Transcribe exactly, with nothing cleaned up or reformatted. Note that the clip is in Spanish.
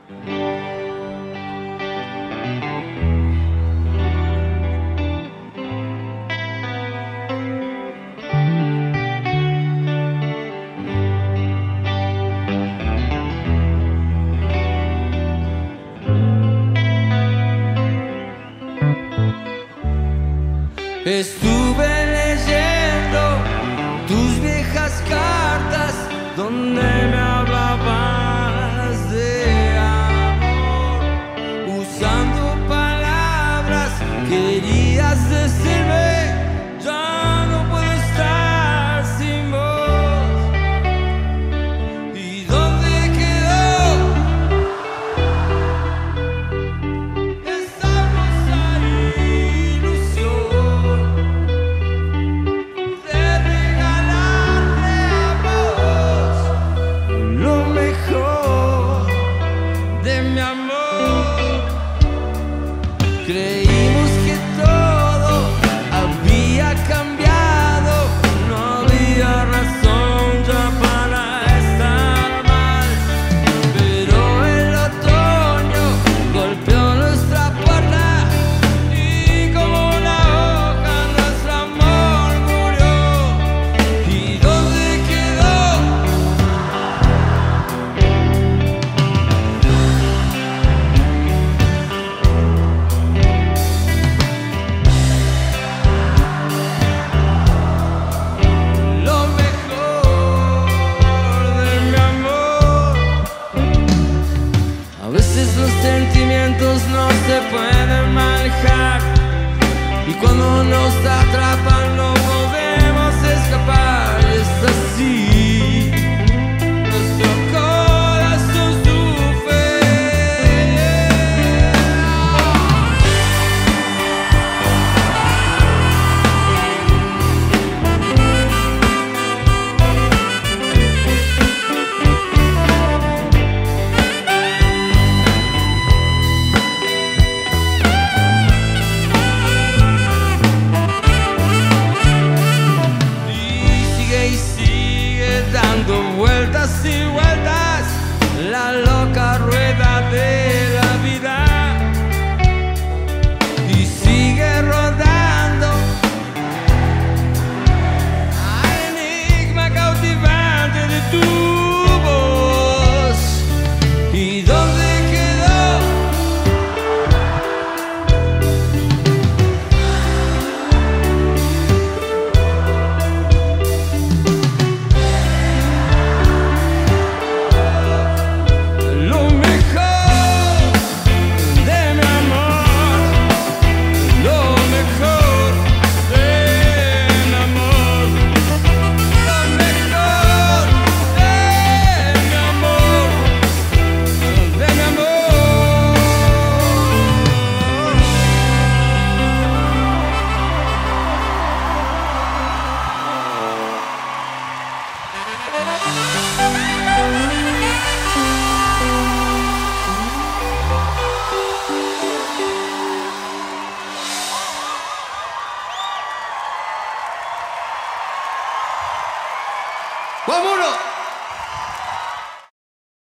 Estuve leyendo tus viejas cartas donde me hablabas de amor, usando palabras querías decirme: ya no puedo estar sin vos. ¿Y dónde quedó esa hermosa ilusión de regalarte a vos lo mejor de mi amor? Creímos que todo había cambiado, no había razón ya para estar mal, pero el otoño golpeó nuestra puerta y como una hoja nuestro amor murió. ¿Y dónde quedó lo mejor de mi amor? A veces los sentimientos no se pueden manejar y cuando nos atrapan no podemos escapar. Es así, nuestro corazón sufre. Y sigue y sigue dando vueltas y vueltas la loca rueda